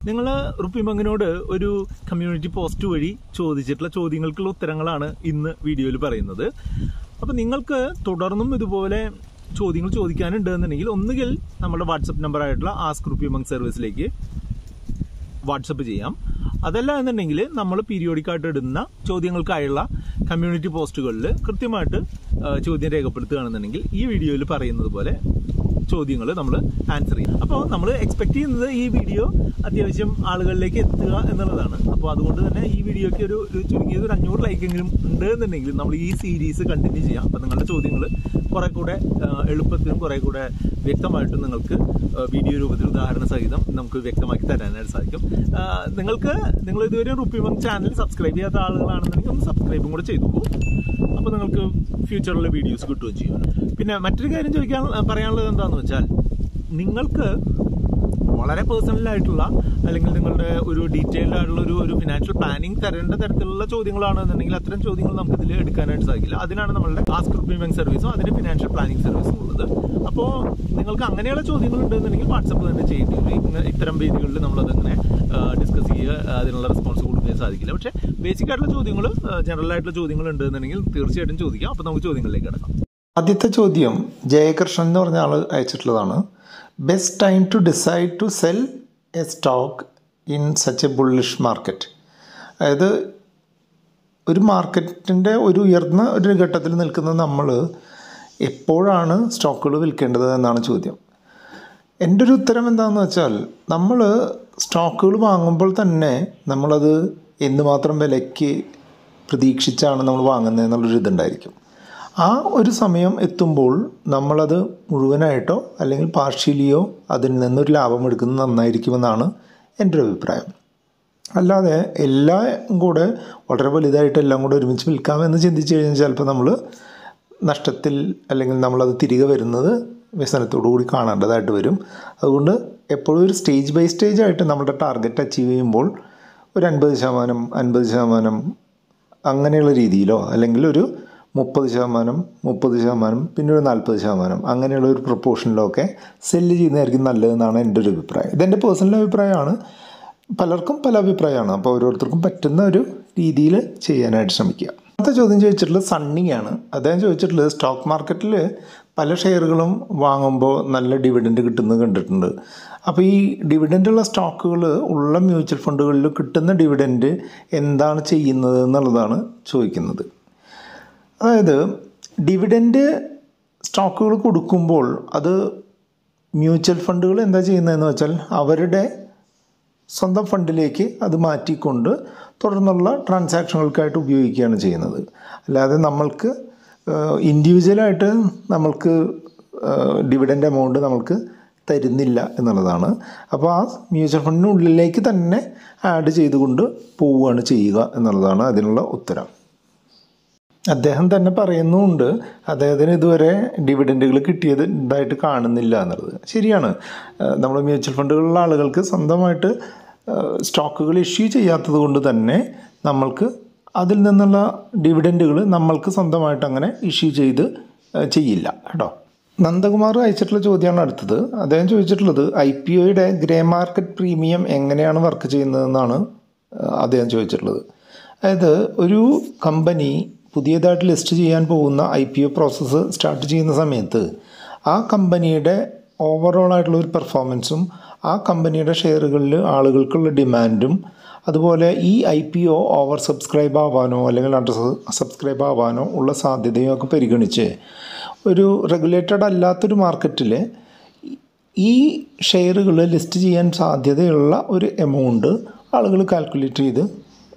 നിങ്ങൾ റുപ്പിമങ്കിനോട് ഒരു community post വഴി ചോദിച്ചിട്ടുള്ള ചോദ്യങ്ങൾക്കുള്ള ഉത്തരങ്ങളാണ് ഇന്ന് വീഡിയോയിൽ പറയുന്നത്. അപ്പോൾ നിങ്ങൾക്ക് തുടർന്നും ഇതുപോലെ ചോദ്യങ്ങൾ ചോദിക്കാനുണ്ട് എന്നുണ്ടെങ്കിൽ ഒന്നുകിൽ നമ്മുടെ വാട്സപ്പ് നമ്പറായിട്ടുള്ള ആസ്ക് റുപ്പിമങ്ക് സർവീസിലേക്ക് വാട്സപ്പ് ചെയ്യാം. അതല്ല എന്നുണ്ടെങ്കിൽ നമ്മൾ പീരിയോഡിക്കായിട്ട് ഇടുന്ന ചോദ്യങ്ങൾക്കായുള്ള കമ്മ്യൂണിറ്റി പോസ്റ്റുകളിൽ കൃത്യമായിട്ട് ചോദ്യം രേഖപ്പെടുത്തുകയാണെന്നുണ്ടെങ്കിൽ ഈ വീഡിയോയിൽ പറയുന്നത് പോലെ ചോദ്യങ്ങൾ നമ്മൾ ആൻസർ ചെയ്യും. അപ്പോൾ നമ്മൾ എക്സ്പെക്ട് ചെയ്യുന്നത് ഈ വീഡിയോ അത്യാവശ്യം ആളുകളിലേക്ക് എത്തുക എന്നുള്ളതാണ്. അപ്പോൾ അതുകൊണ്ട് തന്നെ ഈ വീഡിയോയ്ക്ക് ഒരു ചുരുങ്ങിയത് 500 ലൈക്കെങ്കിലും ഉണ്ട് എന്നുണ്ടെങ്കിൽ നമ്മൾ ഈ സീരീസ് കണ്ടിന്യൂ ചെയ്യാം. അപ്പോൾ നിങ്ങളുടെ ചോദ്യങ്ങൾ കുറെ കൂടെ എളുപ്പത്തിലും കുറെ കൂടെ വ്യക്തമായിട്ടും നിങ്ങൾക്ക് വീഡിയോ രൂപത്തിൽ ഉദാഹരണ സഹിതം നമുക്ക് വ്യക്തമാക്കി തരാനായിട്ട് സാധിക്കും. നിങ്ങൾ ഇതുവരെ റുപ്പിമങ്ക് ചാനൽ സബ്സ്ക്രൈബ് ചെയ്യാത്ത ആളുകളാണെന്നുണ്ടെങ്കിൽ ഒന്ന് സബ്സ്ക്രൈബും കൂടെ ചെയ്തു പോകും. അപ്പോൾ നിങ്ങൾക്ക് ഫ്യൂച്ചറിലെ വീഡിയോസ് കിട്ടുകയും ചെയ്യും. പിന്നെ മറ്റൊരു കാര്യം പറയാനുള്ളത് എന്താണെന്ന് വെച്ചാൽ, നിങ്ങൾക്ക് വളരെ പേഴ്സണലായിട്ടുള്ള അല്ലെങ്കിൽ നിങ്ങളുടെ ഒരു ഡീറ്റെയിൽഡ് ആയിട്ടുള്ള ഒരു ഫിനാൻഷ്യൽ പ്ലാനിങ് തരേണ്ട തരത്തിലുള്ള ചോദ്യങ്ങളാണെന്നുണ്ടെങ്കിൽ അത്തരം ചോദ്യങ്ങൾ നമുക്ക് ഇതിൽ എടുക്കാനായിട്ട് സാധിക്കില്ല. അതിനാണ് നമ്മളുടെ ആസ്ക് റുപ്പിമങ്ക് സർവീസും അതിന് ഫിനാൻഷ്യൽ പ്ലാനിങ് സർവീസും ഉള്ളത്. അപ്പോൾ നിങ്ങൾക്ക് അങ്ങനെയുള്ള ചോദ്യങ്ങൾ ഉണ്ടെന്നുണ്ടെങ്കിൽ വാട്സപ്പ് തന്നെ ചെയ്യേണ്ടി വരും. ഇത്തരം വേദികളിൽ നമ്മളതങ്ങനെ ഡിസ്കസ് ചെയ്യുക, അതിനുള്ള റെസ്പോൺസ് കൊടുക്കാൻ സാധിക്കില്ല. പക്ഷേ ബേസിക് ആയിട്ടുള്ള ചോദ്യങ്ങൾ, ജനറൽ ആയിട്ടുള്ള ചോദ്യങ്ങൾ ഉണ്ടെന്നുണ്ടെങ്കിൽ തീർച്ചയായിട്ടും ചോദിക്കാം. അപ്പോൾ നമുക്ക് ചോദ്യങ്ങളിലേക്ക് കിടക്കാം. ആദ്യത്തെ ചോദ്യം ജയകൃഷ്ണൻ എന്ന് പറഞ്ഞ ആൾ അയച്ചിട്ടുള്ളതാണ്. Best time to decide to sell a stock in such a bullish market. അതായത് ഒരു മാർക്കറ്റിൻ്റെ ഒരു ഉയർന്ന ഒരു ഘട്ടത്തിൽ നിൽക്കുന്ന നമ്മൾ എപ്പോഴാണ് സ്റ്റോക്കുകൾ വിൽക്കേണ്ടത് എന്നാണ് ചോദ്യം. എൻ്റെ ഒരു ഉത്തരം എന്താണെന്ന് വെച്ചാൽ, നമ്മൾ സ്റ്റോക്കുകൾ വാങ്ങുമ്പോൾ തന്നെ നമ്മളത് എന്തുമാത്രം വിലയ്ക്ക് പ്രതീക്ഷിച്ചാണ് നമ്മൾ വാങ്ങുന്നത് എന്നുള്ളൊരു ഇതുണ്ടായിരിക്കും. ആ ഒരു സമയം എത്തുമ്പോൾ നമ്മളത് മുഴുവനായിട്ടോ അല്ലെങ്കിൽ പാർഷ്യലിയോ അതിൽ നിന്നൊരു ലാഭം എടുക്കുന്നത് നന്നായിരിക്കുമെന്നാണ് എൻ്റെ ഒരു അഭിപ്രായം. അല്ലാതെ എല്ലാം കൂടെ വളരെ വലുതായിട്ട് എല്ലാം കൂടെ ഒരുമിച്ച് വിൽക്കാമെന്ന് ചിന്തിച്ച് കഴിഞ്ഞാൽ ചിലപ്പോൾ നമ്മൾ നഷ്ടത്തിൽ അല്ലെങ്കിൽ നമ്മളത് തിരികെ വരുന്നത് വ്യസനത്തോടു കൂടി കാണേണ്ടതായിട്ട് വരും. അതുകൊണ്ട് എപ്പോഴും ഒരു സ്റ്റേജ് ബൈ സ്റ്റേജ് ആയിട്ട് നമ്മുടെ ടാർഗറ്റ് അച്ചീവ് ചെയ്യുമ്പോൾ ഒരു 50%, 50% അങ്ങനെയുള്ള രീതിയിലോ അല്ലെങ്കിൽ ഒരു 30%, പിന്നെ ഒരു 40% അങ്ങനെയുള്ള ഒരു പ്രൊപ്പോർഷനിലോ ഒക്കെ സെല്ല് ചെയ്യുന്നതായിരിക്കും നല്ലതെന്നാണ് എൻ്റെ ഒരു അഭിപ്രായം. ഇതെൻ്റെ പേഴ്സണൽ അഭിപ്രായമാണ്. പലർക്കും പല അഭിപ്രായമാണ്. അപ്പോൾ ഓരോരുത്തർക്കും പറ്റുന്ന ഒരു രീതിയിൽ ചെയ്യാനായിട്ട് ശ്രമിക്കുക. അടുത്ത ചോദ്യം ചോദിച്ചിട്ടുള്ളത് സണ്ണിയാണ്. അദ്ദേഹം ചോദിച്ചിട്ടുള്ളത് സ്റ്റോക്ക് മാർക്കറ്റിൽ പല ഷെയറുകളും വാങ്ങുമ്പോൾ നല്ല ഡിവിഡൻഡ് കിട്ടുന്നത് കണ്ടിട്ടുണ്ട്. അപ്പോൾ ഈ ഡിവിഡൻഡുള്ള സ്റ്റോക്കുകൾ ഉള്ള മ്യൂച്വൽ ഫണ്ടുകളിൽ കിട്ടുന്ന ഡിവിഡൻഡ് എന്താണ് ചെയ്യുന്നത് എന്നുള്ളതാണ് ചോദിക്കുന്നത്. അതായത് ഡിവിഡൻഡ് സ്റ്റോക്കുകൾ കൊടുക്കുമ്പോൾ അത് മ്യൂച്വൽ ഫണ്ടുകൾ എന്താ ചെയ്യുന്നതെന്ന് വെച്ചാൽ അവരുടെ സ്വന്തം ഫണ്ടിലേക്ക് അത് മാറ്റിക്കൊണ്ട് തുടർന്നുള്ള ട്രാൻസാക്ഷനുകൾക്കായിട്ട് ഉപയോഗിക്കുകയാണ് ചെയ്യുന്നത്. അല്ലാതെ നമ്മൾക്ക് ഇൻഡിവിജ്വലായിട്ട് നമ്മൾക്ക് ഡിവിഡൻഡ് എമൗണ്ട് നമ്മൾക്ക് തരുന്നില്ല എന്നുള്ളതാണ്. അപ്പോൾ ആ മ്യൂച്വൽ ഫണ്ടിനുള്ളിലേക്ക് തന്നെ ആഡ് ചെയ്തുകൊണ്ട് പോവുകയാണ് ചെയ്യുക എന്നുള്ളതാണ് അതിനുള്ള ഉത്തരം. അദ്ദേഹം തന്നെ പറയുന്നുമുണ്ട് അദ്ദേഹത്തിന് ഇതുവരെ ഡിവിഡൻഡുകൾ കിട്ടിയതായിട്ട് കാണുന്നില്ല എന്നുള്ളത്. ശരിയാണ്. നമ്മൾ മ്യൂച്വൽ ഫണ്ടുകളിലുള്ള ആളുകൾക്ക് സ്വന്തമായിട്ട് സ്റ്റോക്കുകൾ ഇഷ്യൂ ചെയ്യാത്തത് കൊണ്ട് തന്നെ നമ്മൾക്ക് അതിൽ നിന്നുള്ള ഡിവിഡൻഡുകൾ നമ്മൾക്ക് സ്വന്തമായിട്ട് അങ്ങനെ ഇഷ്യൂ ചെയ്യില്ല കേട്ടോ. നന്ദകുമാർ അയച്ചിട്ടുള്ള ചോദ്യമാണ് അടുത്തത്. അദ്ദേഹം ചോദിച്ചിട്ടുള്ളത് IPOയുടെ ഗ്രേ മാർക്കറ്റ് പ്രീമിയം എങ്ങനെയാണ് വർക്ക് ചെയ്യുന്നതെന്നാണ് അദ്ദേഹം ചോദിച്ചിട്ടുള്ളത്. അതായത് ഒരു കമ്പനി പുതിയതായിട്ട് ലിസ്റ്റ് ചെയ്യാൻ പോകുന്ന IPO പ്രോസസ്സ് സ്റ്റാർട്ട് ചെയ്യുന്ന സമയത്ത് ആ കമ്പനിയുടെ ഓവറോൾ ആയിട്ടുള്ള ഒരു പെർഫോമൻസും ആ കമ്പനിയുടെ ഷെയറുകളിൽ ആളുകൾക്കുള്ള ഡിമാൻഡും അതുപോലെ ഈ IPO ഓവർ സബ്സ്ക്രൈബ് ആവാനോ അല്ലെങ്കിൽ അണ്ടർ സബ്സ്ക്രൈബ് ആവാനോ ഉള്ള സാധ്യതയും ഒക്കെ പരിഗണിച്ച് ഒരു റെഗുലേറ്റഡ് അല്ലാത്തൊരു മാർക്കറ്റിൽ ഈ ഷെയറുകൾ ലിസ്റ്റ് ചെയ്യാൻ സാധ്യതയുള്ള ഒരു എമൗണ്ട് ആളുകൾ കാൽക്കുലേറ്റ് ചെയ്ത്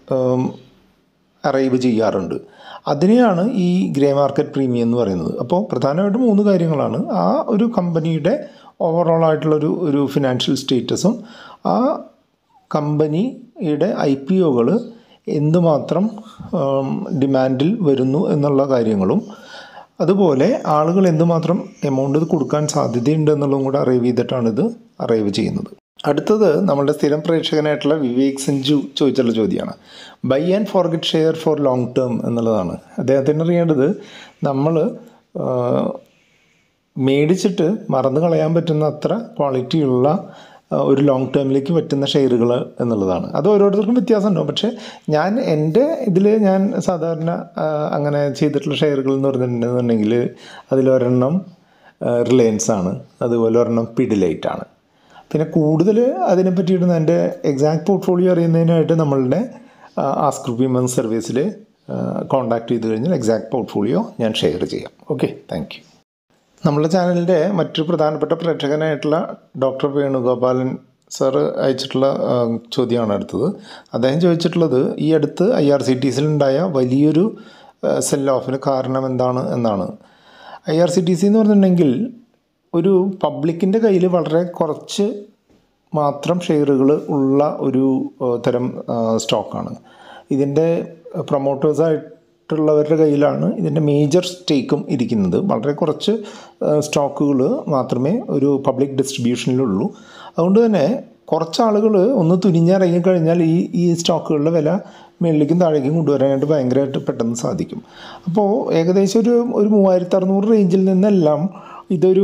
അറൈവ് ചെയ്യാറുണ്ട്. അതിനെയാണ് ഈ ഗ്രേ മാർക്കറ്റ് പ്രീമിയം എന്ന് പറയുന്നത്. അപ്പോൾ പ്രധാനമായിട്ടും 3 കാര്യങ്ങളാണ്. ആ ഒരു കമ്പനിയുടെ ഓവറോൾ ആയിട്ടുള്ളൊരു ഫിനാൻഷ്യൽ സ്റ്റേറ്റസും ആ കമ്പനിയുടെ IPOകൾ എന്തുമാത്രം ഡിമാൻഡിൽ വരുന്നു എന്നുള്ള കാര്യങ്ങളും അതുപോലെ ആളുകൾ എന്തുമാത്രം എമൗണ്ട് കൊടുക്കാൻ സാധ്യതയുണ്ട് എന്നുള്ളതും കൂടെ അറൈവ് ചെയ്തിട്ടാണ് ഇത് അറൈവ് ചെയ്യുന്നത്. അടുത്തത് നമ്മളുടെ സ്ഥിരം പ്രേക്ഷകനായിട്ടുള്ള വിവേക് സഞ്ജു ചോദിച്ചുള്ള ചോദ്യമാണ്. Buy and forget share for long term എന്നുള്ളതാണ്. അദ്ദേഹത്തിന് അറിയേണ്ടത് നമ്മൾ മേടിച്ചിട്ട് മറന്നു കളയാൻ പറ്റുന്ന അത്ര ക്വാളിറ്റിയുള്ള ഒരു ലോങ് ടേമിലേക്ക് പറ്റുന്ന ഷെയറുകൾ എന്നുള്ളതാണ്. അത് ഓരോരുത്തർക്കും വ്യത്യാസം ഉണ്ടാവും. പക്ഷേ എൻ്റെ ഇതിൽ ഞാൻ സാധാരണ അങ്ങനെ ചെയ്തിട്ടുള്ള ഷെയറുകൾ എന്ന് പറഞ്ഞിട്ടുണ്ടെന്നുണ്ടെങ്കിൽ അതിലൊരെണ്ണം റിലയൻസ് ആണ്, അതുപോലെ ഒരെണ്ണം പിഡിലൈറ്റ് ആണ്. പിന്നെ കൂടുതൽ അതിനെ പറ്റിയിട്ട് എൻ്റെ എക്സാക്ട് പോർട്ട്ഫോളിയോ അറിയുന്നതിനായിട്ട് നമ്മളുടെ ആസ്ക് റുപ്പീമോങ്ക് സർവീസിൽ കോൺടാക്ട് ചെയ്ത് കഴിഞ്ഞാൽ എക്സാക്ട് പോർട്ട്ഫോളിയോ ഞാൻ ഷെയർ ചെയ്യാം. Okay, thank you. നമ്മുടെ ചാനലിൻ്റെ മറ്റൊരു പ്രധാനപ്പെട്ട പ്രേക്ഷകനായിട്ടുള്ള ഡോക്ടർ വേണുഗോപാലൻ സാറ് അയച്ചിട്ടുള്ള ചോദ്യമാണ് അടുത്തത്. അദ്ദേഹം ചോദിച്ചിട്ടുള്ളത് ഈ അടുത്ത് IRCTCയിലുണ്ടായ വലിയൊരു സെൽ ഓഫിന് കാരണം എന്താണ് എന്നാണ്. IRCTC എന്ന് പറഞ്ഞിട്ടുണ്ടെങ്കിൽ ഒരു പബ്ലിക്കിൻ്റെ കയ്യിൽ വളരെ കുറച്ച് മാത്രം ഷെയറുകൾ ഉള്ള ഒരു തരം സ്റ്റോക്കാണ്. ഇതിൻ്റെ പ്രൊമോട്ടേഴ്സായിട്ടുള്ളവരുടെ കയ്യിലാണ് ഇതിൻ്റെ മേജർ സ്റ്റേക്കും ഇരിക്കുന്നത്. വളരെ കുറച്ച് സ്റ്റോക്കുകൾ മാത്രമേ ഒരു പബ്ലിക് ഡിസ്ട്രിബ്യൂഷനിലുള്ളൂ. അതുകൊണ്ട് തന്നെ കുറച്ചാളുകൾ ഒന്ന് തുനിഞ്ഞിറങ്ങിക്കഴിഞ്ഞാൽ ഈ സ്റ്റോക്കുകളുടെ വില മുകളിലേക്കും താഴേക്കും കൊണ്ടുവരാനായിട്ട് ഭയങ്കരമായിട്ട് പെട്ടെന്ന് സാധിക്കും. അപ്പോൾ ഏകദേശം ഒരു 3600 റേഞ്ചിൽ നിന്നെല്ലാം ഇതൊരു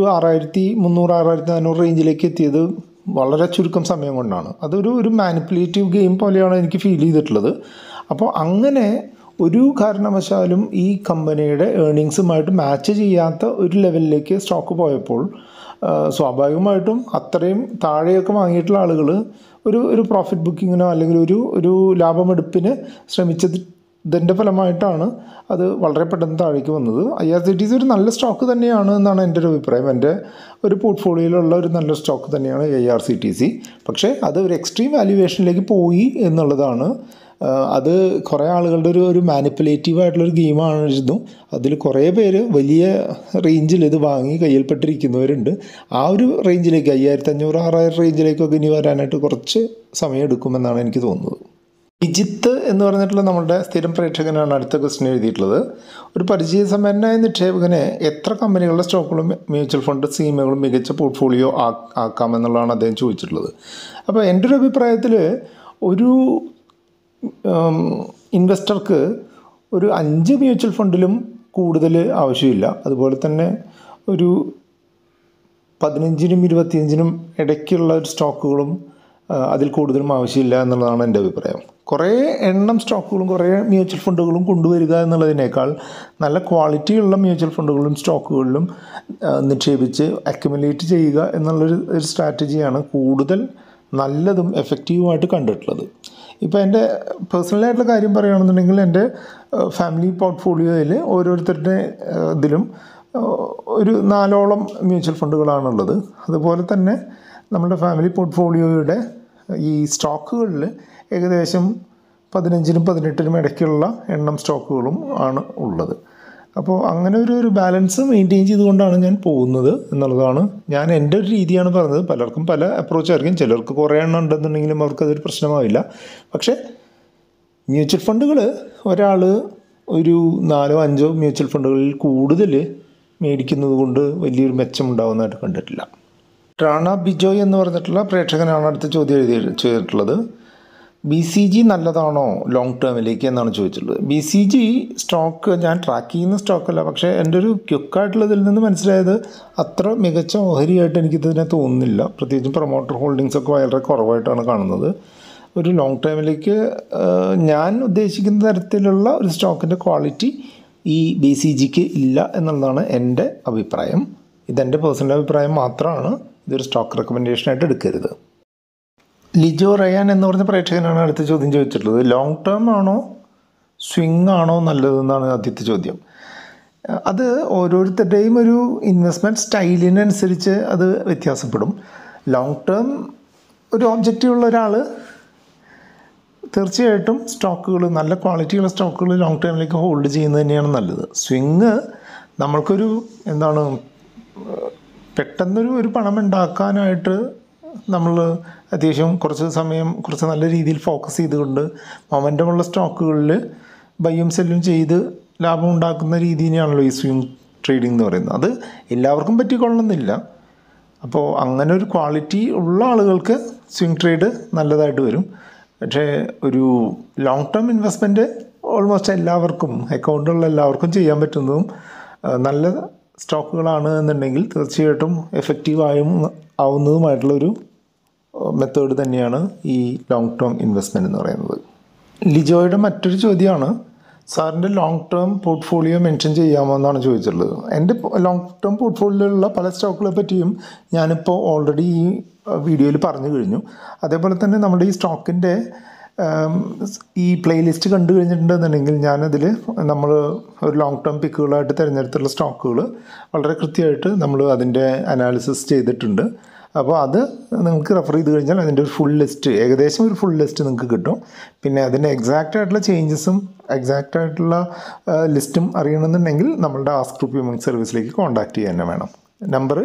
6300 6400 റേഞ്ചിലേക്ക് എത്തിയത് വളരെ ചുരുക്കം സമയം കൊണ്ടാണ്. അതൊരു മാനിപ്പുലേറ്റീവ് ഗെയിം പോലെയാണ് എനിക്ക് ഫീൽ ചെയ്തിട്ടുള്ളത്. അപ്പോൾ അങ്ങനെ ഒരു കാരണവശാലും ഈ കമ്പനിയുടെ ഏർണിങ്സുമായിട്ട് മാച്ച് ചെയ്യാത്ത ഒരു ലെവലിലേക്ക് സ്റ്റോക്ക് പോയപ്പോൾ സ്വാഭാവികമായിട്ടും അത്രയും താഴെയൊക്കെ വാങ്ങിയിട്ടുള്ള ആളുകൾ ഒരു പ്രോഫിറ്റ് ബുക്കിങ്ങിനോ അല്ലെങ്കിൽ ഒരു ലാഭമെടുപ്പിന് ശ്രമിച്ചതിൻ്റെ ഫലമായിട്ടാണ് അത് വളരെ പെട്ടെന്ന് താഴേക്ക് വന്നത്. IRCTC ഒരു നല്ല സ്റ്റോക്ക് തന്നെയാണ് എന്നാണ് എൻ്റെ ഒരു അഭിപ്രായം. എൻ്റെ ഒരു പോർട്ട്ഫോളിയോയിലുള്ള ഒരു നല്ല സ്റ്റോക്ക് തന്നെയാണ് IRCTC. പക്ഷേ അത് ഒരു എക്സ്ട്രീം വാല്യുവേഷനിലേക്ക് പോയി എന്നുള്ളതാണ്. അത് കുറേ ആളുകളുടെ ഒരു മാനിപ്പുലേറ്റീവായിട്ടുള്ളൊരു ഗെയിമായിരുന്നു. അതിൽ കുറേ പേര് വലിയ റേഞ്ചിൽ ഇത് വാങ്ങി കയ്യിൽപ്പെട്ടിരിക്കുന്നവരുണ്ട്. ആ ഒരു റേഞ്ചിലേക്ക് 5500 6000 റേഞ്ചിലേക്കൊക്കെ ഇനി വരാനായിട്ട് കുറച്ച് സമയം എടുക്കുമെന്നാണ് എനിക്ക് തോന്നുന്നത്. വിജിത്ത് എന്ന് പറഞ്ഞിട്ടുള്ള നമ്മുടെ സ്ഥിരം പ്രേക്ഷകനാണ് അടുത്ത ക്വസ്റ്റ്യൻ എഴുതിയിട്ടുള്ളത്. ഒരു പരിചയസമ്പന്നനായ നിക്ഷേപകനെ എത്ര കമ്പനികളുടെ സ്റ്റോക്കുകളും മ്യൂച്വൽ ഫണ്ട് സ്കീമുകളും മികച്ച പോർട്ട്ഫോളിയോ ആക്കാമെന്നുള്ളതാണ് അദ്ദേഹം ചോദിച്ചിട്ടുള്ളത്. അപ്പോൾ എൻ്റെ ഒരു അഭിപ്രായത്തിൽ ഒരു ഇൻവെസ്റ്റർക്ക് ഒരു 5 മ്യൂച്വൽ ഫണ്ടിലും കൂടുതൽ ആവശ്യമില്ല. അതുപോലെ തന്നെ ഒരു 15നും 25നും ഇടയ്ക്കുള്ള ഒരു സ്റ്റോക്കുകളും അതിൽ കൂടുതലും ആവശ്യമില്ല എന്നുള്ളതാണ് എൻ്റെ അഭിപ്രായം. കുറേ എണ്ണം സ്റ്റോക്കുകളും കുറേ മ്യൂച്വൽ ഫണ്ടുകളും കൊണ്ടുവരിക എന്നുള്ളതിനേക്കാൾ നല്ല ക്വാളിറ്റിയുള്ള മ്യൂച്വൽ ഫണ്ടുകളിലും സ്റ്റോക്കുകളിലും നിക്ഷേപിച്ച് അക്യുമുലേറ്റ് ചെയ്യുക എന്നുള്ളൊരു സ്ട്രാറ്റജിയാണ് കൂടുതൽ നല്ലതും എഫക്റ്റീവുമായിട്ട് കണ്ടിട്ടുള്ളത്. ഇപ്പോൾ എൻ്റെ പേഴ്സണലായിട്ടുള്ള കാര്യം പറയുകയാണെന്നുണ്ടെങ്കിൽ എൻ്റെ ഫാമിലി പോർട്ട്ഫോളിയോയിൽ ഓരോരുത്തരുടെ ഇതിലും ഒരു 4ഓളം മ്യൂച്വൽ ഫണ്ടുകളാണുള്ളത്. അതുപോലെ തന്നെ നമ്മുടെ ഫാമിലി പോർട്ട്ഫോളിയോയുടെ ഈ സ്റ്റോക്കുകളിൽ ഏകദേശം 15നും 18നും ഇടയ്ക്കുള്ള എണ്ണം സ്റ്റോക്കുകളും ആണ് ഉള്ളത്. അപ്പോൾ അങ്ങനെ ഒരു ബാലൻസ് മെയിൻറ്റെയിൻ ചെയ്തുകൊണ്ടാണ് ഞാൻ പോകുന്നത് എന്നുള്ളതാണ് ഞാൻ എൻ്റെ ഒരു രീതിയാണ് പറഞ്ഞത്. പലർക്കും പല അപ്രോച്ചായിരിക്കും. ചിലർക്ക് കുറേ എണ്ണം ഉണ്ടെന്നുണ്ടെങ്കിലും അവർക്കതൊരു പ്രശ്നമാവില്ല. പക്ഷേ മ്യൂച്വൽ ഫണ്ടുകൾ ഒരാൾ ഒരു 4 5 മ്യൂച്വൽ ഫണ്ടുകളിൽ കൂടുതൽ മേടിക്കുന്നത് കൊണ്ട് വലിയൊരു മെച്ചമുണ്ടാകുന്നതായിട്ട് കണ്ടിട്ടില്ല. റാണ ബിജോയ് എന്ന് പറഞ്ഞിട്ടുള്ള പ്രേക്ഷകനാണ് അടുത്ത ചോദ്യം ചെയ്തിട്ടുള്ളത്. BCG നല്ലതാണോ ലോങ് ടേമിലേക്ക് എന്നാണ് ചോദിച്ചിട്ടുള്ളത്. BCG സ്റ്റോക്ക് ഞാൻ ട്രാക്ക് ചെയ്യുന്ന സ്റ്റോക്കല്ല. പക്ഷേ എൻ്റെ ഒരു ക്വിക്കായിട്ടുള്ളതിൽ നിന്ന് മനസ്സിലായത് അത്ര മികച്ച ഓഹരിയായിട്ട് എനിക്കിതിനെ തോന്നുന്നില്ല. പ്രത്യേകിച്ചും പ്രൊമോട്ടർ ഹോൾഡിങ്സൊക്കെ വളരെ കുറവായിട്ടാണ് കാണുന്നത്. ഒരു ലോങ് ടേമിലേക്ക് ഞാൻ ഉദ്ദേശിക്കുന്ന തരത്തിലുള്ള ഒരു സ്റ്റോക്കിൻ്റെ ക്വാളിറ്റി ഈ BCGക്ക് ഇല്ല എന്നുള്ളതാണ് എൻ്റെ അഭിപ്രായം. ഇതെൻ്റെ പേഴ്സണൽ അഭിപ്രായം മാത്രമാണ്. ഇതൊരു സ്റ്റോക്ക് റെക്കമെൻഡേഷനായിട്ട് എടുക്കരുത്. ലിജോ റയാൻ എന്ന് പറഞ്ഞ പ്രേക്ഷകനാണ് അടുത്ത ചോദ്യം ചോദിച്ചിട്ടുള്ളത്. ലോങ് ടേം ആണോ സ്വിങ് ആണോ നല്ലതെന്നാണ് ആദ്യത്തെ ചോദ്യം. അത് ഓരോരുത്തരുടെയും ഒരു ഇൻവെസ്റ്റ്മെൻറ്റ് സ്റ്റൈലിനനുസരിച്ച് അത് വ്യത്യാസപ്പെടും. ലോങ് ടേം ഒരു ഒബ്ജക്റ്റീവുള്ള ഒരാൾ തീർച്ചയായിട്ടും സ്റ്റോക്കുകൾ നല്ല ക്വാളിറ്റിയുള്ള സ്റ്റോക്കുകൾ ലോങ് ടേമിലേക്ക് ഹോൾഡ് ചെയ്യുന്നത് തന്നെയാണ് നല്ലത്. സ്വിങ് നമ്മൾക്കൊരു പെട്ടെന്നൊരു പണം ഉണ്ടാക്കാനായിട്ട് നമ്മൾ അത്യാവശ്യം കുറച്ച് സമയം കുറച്ച് നല്ല രീതിയിൽ ഫോക്കസ് ചെയ്തുകൊണ്ട് മൊമെൻ്റമുള്ള സ്റ്റോക്കുകളിൽ ബൈയും സെല്ലും ചെയ്ത് ലാഭം ഉണ്ടാക്കുന്ന രീതിയാണല്ലോ ഈ സ്വിങ് ട്രേഡിംഗ് എന്ന് പറയുന്നത്. അത് എല്ലാവർക്കും പറ്റിക്കൊള്ളണമെന്നില്ല. അപ്പോൾ അങ്ങനെ ഒരു ക്വാളിറ്റി ഉള്ള ആളുകൾക്ക് സ്വിങ് ട്രേഡ് നല്ലതായിട്ട് വരും. പക്ഷേ ഒരു ലോങ് ടേം ഇൻവെസ്റ്റ്മെൻറ്റ് ഓൾമോസ്റ്റ് എല്ലാവർക്കും അക്കൗണ്ടുള്ള എല്ലാവർക്കും ചെയ്യാൻ പറ്റുന്നതും നല്ല സ്റ്റോക്കുകളാണ് എന്നുണ്ടെങ്കിൽ തീർച്ചയായിട്ടും എഫക്റ്റീവ് ആവുന്നതുമായിട്ടുള്ളൊരു മെത്തേഡ് തന്നെയാണ് ഈ ലോങ് ടേം ഇൻവെസ്റ്റ്മെൻറ്റ് എന്ന് പറയുന്നത്. ലിജോയുടെ മറ്റൊരു ചോദ്യമാണ്, സാറിൻ്റെ ലോങ് ടേം പോർട്ട്ഫോളിയോ മെൻഷൻ ചെയ്യാമോ എന്നാണ് ചോദിച്ചിട്ടുള്ളത്. എൻ്റെ ലോങ് ടേം പോർട്ട്ഫോളിയോയിലുള്ള പല സ്റ്റോക്കുകളെ പറ്റിയും ഞാനിപ്പോൾ ഓൾറെഡി ഈ വീഡിയോയിൽ പറഞ്ഞു കഴിഞ്ഞു. അതേപോലെ തന്നെ നമ്മുടെ ഈ സ്റ്റോക്കിൻ്റെ ഈ പ്ലേലിസ്റ്റ് കണ്ടു കഴിഞ്ഞിട്ടുണ്ടെന്നുണ്ടെങ്കിൽ ഞാനതിൽ നമ്മൾ ഒരു ലോങ് ടേം പിക്കുകളായിട്ട് തിരഞ്ഞെടുത്തുള്ള സ്റ്റോക്കുകൾ വളരെ കൃത്യമായിട്ട് നമ്മൾ അതിൻ്റെ അനാലിസിസ് ചെയ്തിട്ടുണ്ട്. അപ്പോൾ അത് നിങ്ങൾക്ക് റെഫർ ചെയ്ത് കഴിഞ്ഞാൽ അതിൻ്റെ ഒരു ഫുൾ ലിസ്റ്റ്, ഏകദേശം ഒരു ഫുൾ ലിസ്റ്റ് നിങ്ങൾക്ക് കിട്ടും. പിന്നെ അതിൻ്റെ എക്സാക്റ്റ് ആയിട്ടുള്ള ചേഞ്ചസും എക്സാക്റ്റ് ആയിട്ടുള്ള ലിസ്റ്റും അറിയണമെന്നുണ്ടെങ്കിൽ നമ്മളുടെ ആസ്ക് റുപ്പിമോങ്ക് സർവീസിലേക്ക് കോൺടാക്ട് ചെയ്യാൻ തന്നെ വേണം. നമ്പർ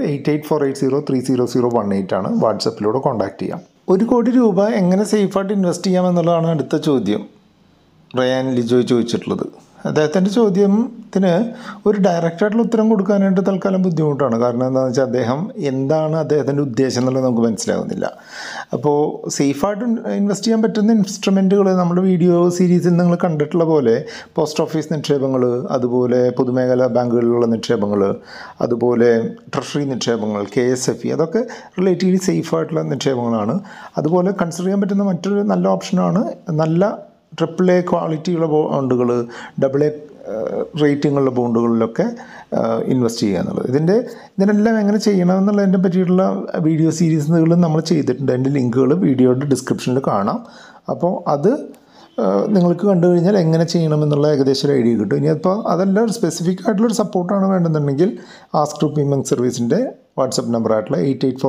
8848030018 ആണ്. വാട്സപ്പിലൂടെ കോൺടാക്ട് ചെയ്യാം. 1 കോടി രൂപ എങ്ങനെ സേഫായിട്ട് ഇൻവെസ്റ്റ് ചെയ്യാമെന്നുള്ളതാണ് അടുത്ത ചോദ്യം റയാൻ ലിജോയ് ചോദിച്ചിട്ടുള്ളത്. അദ്ദേഹത്തിൻ്റെ ചോദ്യത്തിന് ഒരു ഡയറക്റ്റായിട്ടുള്ള ഉത്തരം കൊടുക്കാനായിട്ട് തൽക്കാലം ബുദ്ധിമുട്ടാണ്. കാരണം എന്താണെന്ന് വെച്ചാൽ എന്താണ് അദ്ദേഹത്തിൻ്റെ ഉദ്ദേശം എന്നുള്ളത് നമുക്ക് മനസ്സിലാകുന്നില്ല. അപ്പോൾ സേഫായിട്ട് ഇൻവെസ്റ്റ് ചെയ്യാൻ പറ്റുന്ന ഇൻസ്ട്രുമെൻറ്റുകൾ നമ്മുടെ വീഡിയോ സീരീസിൽ നിങ്ങൾ കണ്ടിട്ടുള്ള പോലെ പോസ്റ്റ് ഓഫീസ് നിക്ഷേപങ്ങൾ, അതുപോലെ പൊതുമേഖലാ ബാങ്കുകളിലുള്ള നിക്ഷേപങ്ങൾ, അതുപോലെ ട്രഷറി നിക്ഷേപങ്ങൾ, KSFE, അതൊക്കെ റിലേറ്റീവ്ലി സേഫായിട്ടുള്ള നിക്ഷേപങ്ങളാണ്. അതുപോലെ കൺസിഡർ ചെയ്യാൻ പറ്റുന്ന മറ്റൊരു നല്ല ഓപ്ഷനാണ് നല്ല AAA ക്വാളിറ്റിയുള്ള ബോണ്ടുകൾ, AA റേറ്റിങ്ങുള്ള ബോണ്ടുകളിലൊക്കെ ഇൻവെസ്റ്റ് ചെയ്യുക എന്നുള്ളത്. ഇതിനെല്ലാം എങ്ങനെ ചെയ്യണമെന്നുള്ളതിനെ പറ്റിയിട്ടുള്ള വീഡിയോ സീരീസുകൾ നമ്മൾ ചെയ്തിട്ടുണ്ട്. അതിൻ്റെ ലിങ്കുകൾ വീഡിയോയുടെ ഡിസ്ക്രിപ്ഷനിൽ കാണാം. അപ്പോൾ അത് നിങ്ങൾക്ക് കണ്ടു കഴിഞ്ഞാൽ എങ്ങനെ ചെയ്യണമെന്നുള്ള ഏകദേശം ഒരു ഐഡിയ കിട്ടും. ഇനി അപ്പോൾ അതെല്ലാം ഒരു സ്പെസിഫിക് ആയിട്ടുള്ളൊരു സപ്പോർട്ടാണ് വേണമെന്നുണ്ടെങ്കിൽ ആസ്ക് റുപ്പിമോങ്ക് സർവീസിൻ്റെ വാട്സപ്പ് നമ്പറായിട്ടുള്ള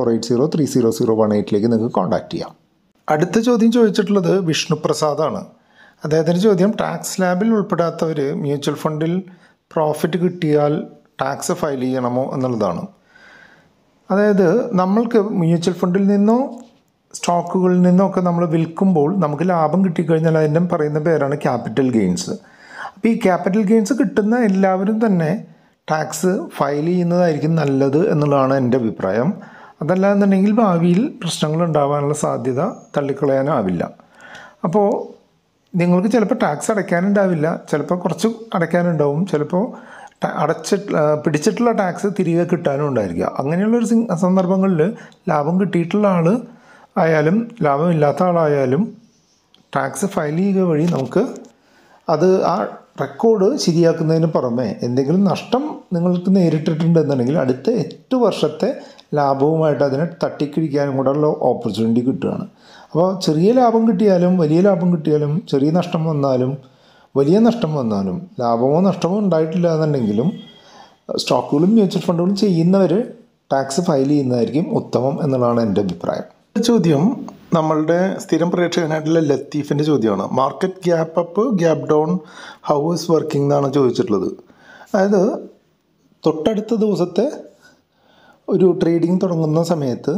8848030018 നിങ്ങൾക്ക് കോൺടാക്ട് ചെയ്യാം. അടുത്ത ചോദ്യം ചോദിച്ചിട്ടുള്ളത് വിഷ്ണുപ്രസാദാണ്. അദ്ദേഹത്തിൻ്റെ ചോദ്യം, ടാക്സ് സ്ലാബിൽ ഉൾപ്പെടാത്തവർ മ്യൂച്വൽ ഫണ്ടിൽ പ്രോഫിറ്റ് കിട്ടിയാൽ ടാക്സ് ഫയൽ ചെയ്യണമോ എന്നുള്ളതാണ്. അതായത് നമ്മൾക്ക് മ്യൂച്വൽ ഫണ്ടിൽ നിന്നോ സ്റ്റോക്കുകളിൽ നിന്നോ ഒക്കെ നമ്മൾ വിൽക്കുമ്പോൾ നമുക്ക് ലാഭം കിട്ടിക്കഴിഞ്ഞാൽ അതിൻ്റെ പറയുന്ന പേരാണ് ക്യാപിറ്റൽ ഗെയിൻസ്. അപ്പോൾ ഈ ക്യാപിറ്റൽ ഗെയിൻസ് കിട്ടുന്ന എല്ലാവരും തന്നെ ടാക്സ് ഫയൽ ചെയ്യുന്നതായിരിക്കും നല്ലത് എന്നുള്ളതാണ് എൻ്റെ അഭിപ്രായം. അതല്ല എന്നുണ്ടെങ്കിൽ ഭാവിയിൽ പ്രശ്നങ്ങൾ ഉണ്ടാകാനുള്ള സാധ്യത തള്ളിക്കളയാനാവില്ല. അപ്പോൾ നിങ്ങൾക്ക് ചിലപ്പോൾ ടാക്സ് അടയ്ക്കാനുണ്ടാവില്ല, ചിലപ്പോൾ കുറച്ച് അടയ്ക്കാനുണ്ടാവും, ചിലപ്പോൾ പിടിച്ചിട്ടുള്ള ടാക്സ് തിരികെ കിട്ടാനും ഉണ്ടായിരിക്കുക. അങ്ങനെയുള്ളൊരു സന്ദർഭങ്ങളിൽ ലാഭം കിട്ടിയിട്ടുള്ള ആൾ ആയാലും ലാഭമില്ലാത്ത ആളായാലും ടാക്സ് ഫയൽ ചെയ്യുക വഴി നമുക്ക് അത് ആ റെക്കോർഡ് ശരിയാക്കുന്നതിന് പുറമെ എന്തെങ്കിലും നഷ്ടം നിങ്ങൾക്ക് നേരിട്ടിട്ടുണ്ടെന്നുണ്ടെങ്കിൽ അടുത്ത 8 വർഷത്തെ ലാഭവുമായിട്ട് അതിനെ തട്ടിക്കിഴിക്കാനും കൂടെയുള്ള ഓപ്പർച്യൂണിറ്റി കിട്ടുകയാണ്. അപ്പോൾ ചെറിയ ലാഭം കിട്ടിയാലും വലിയ ലാഭം കിട്ടിയാലും ചെറിയ നഷ്ടം വന്നാലും വലിയ നഷ്ടം വന്നാലും ലാഭമോ നഷ്ടമോ ഉണ്ടായിട്ടില്ല എന്നുണ്ടെങ്കിലും സ്റ്റോക്കുകളും മ്യൂച്വൽ ഫണ്ടുകളും ചെയ്യുന്നവർ ടാക്സ് ഫയൽ ചെയ്യുന്നതായിരിക്കും ഉത്തമം എന്നുള്ളതാണ് എൻ്റെ അഭിപ്രായം. ചോദ്യം നമ്മളുടെ സ്ഥിരം പ്രേക്ഷകനായിട്ടുള്ള ലത്തീഫിൻ്റെ ചോദ്യമാണ്. Market gap up, gap down, how is working എന്നാണ് ചോദിച്ചിട്ടുള്ളത്. അതായത് തൊട്ടടുത്ത ദിവസത്തെ ഒരു ട്രേഡിംഗ് തുടങ്ങുന്ന സമയത്ത്